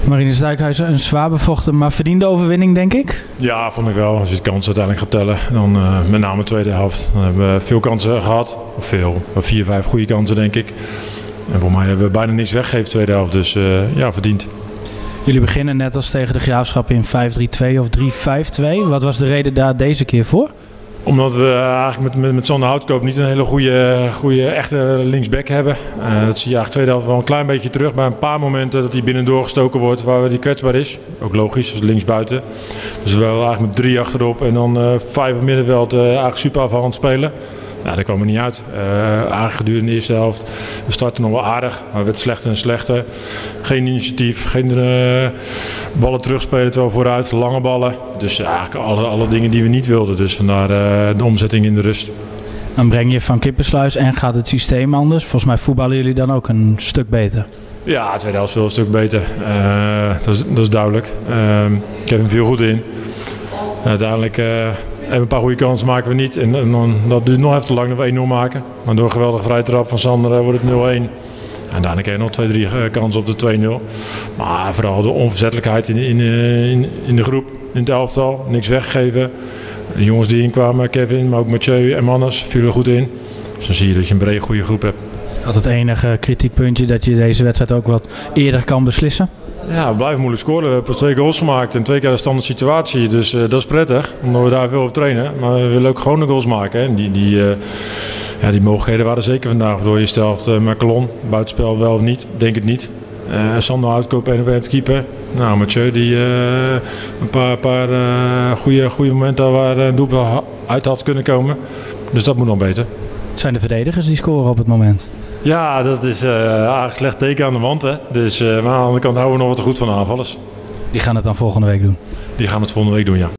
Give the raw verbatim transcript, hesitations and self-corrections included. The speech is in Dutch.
Marinus Dijkhuizen, een zwaar bevochten, maar verdiende overwinning, denk ik? Ja, vond ik wel. Als je de kansen uiteindelijk gaat tellen, dan uh, met name de tweede helft. Dan hebben we veel kansen gehad. Of veel, vier, vijf goede kansen, denk ik. En voor mij hebben we bijna niks weggegeven de tweede helft, dus uh, ja, verdiend. Jullie beginnen net als tegen de Graafschap in vijf drie twee of drie vijf twee. Wat was de reden daar deze keer voor? Omdat we eigenlijk met, met, met Sander Houtkoop niet een hele goede, goede echte linksback hebben. Uh, dat zie je eigenlijk tweede helft wel een klein beetje terug. Bij een paar momenten dat hij binnendoor gestoken wordt waar die kwetsbaar is. Ook logisch, dus linksbuiten. Dus we waren eigenlijk met drie achterop en dan uh, vijf op middenveld uh, eigenlijk super afvallend spelen. Nou, dat kwam er niet uit. Uh, eigenlijk gedurende de eerste helft. We starten nog wel aardig, maar het werd slechter en slechter. Geen initiatief, geen uh, ballen terugspelen terwijl we vooruit, lange ballen. Dus uh, eigenlijk alle, alle dingen die we niet wilden. Dus vandaar uh, de omzetting in de rust. Dan breng je Van Kippersluis en gaat het systeem anders. Volgens mij voetballen jullie dan ook een stuk beter. Ja, de tweede helft speelde een stuk beter. Uh, dat, is, dat is duidelijk. Uh, Kevin viel goed in. Uiteindelijk... Uh, En een paar goede kansen maken we niet. En, en dan, dat duurt nog even te lang dat we één nul maken. Maar door een geweldige vrije trap van Sander uh, wordt het nul een. En daarna krijg je nog twee, drie uh, kansen op de twee nul. Maar vooral de onverzettelijkheid in, in, in, in de groep, in het elftal. Niks weggegeven. De jongens die inkwamen, Kevin, maar ook Mathieu en Mannes, vielen goed in. Dus dan zie je dat je een brede goede groep hebt. Dat het enige kritiekpuntje dat je deze wedstrijd ook wat eerder kan beslissen? Ja, we blijven moeilijk scoren. We hebben twee goals gemaakt en twee keer een standaard situatie. Dus uh, dat is prettig, omdat we daar veel op trainen. Maar we willen ook gewoon de goals maken. Hè. En die, die, uh, ja, die mogelijkheden waren zeker vandaag. Door je stelt uh, Merkelon, buitenspel wel of niet, denk het niet. Uh, Sander Houtkoop één op één te keeper. Nou, Mathieu die uh, een paar, paar uh, goede, goede momenten waar een doelpunt uit had kunnen komen. Dus dat moet nog beter. Het zijn de verdedigers die scoren op het moment. Ja, dat is uh, eigenlijk een slecht teken aan de wand. Hè. Dus, uh, maar aan de andere kant houden we nog wat te goed van de aanvallers. Die gaan het dan volgende week doen? Die gaan het volgende week doen, ja.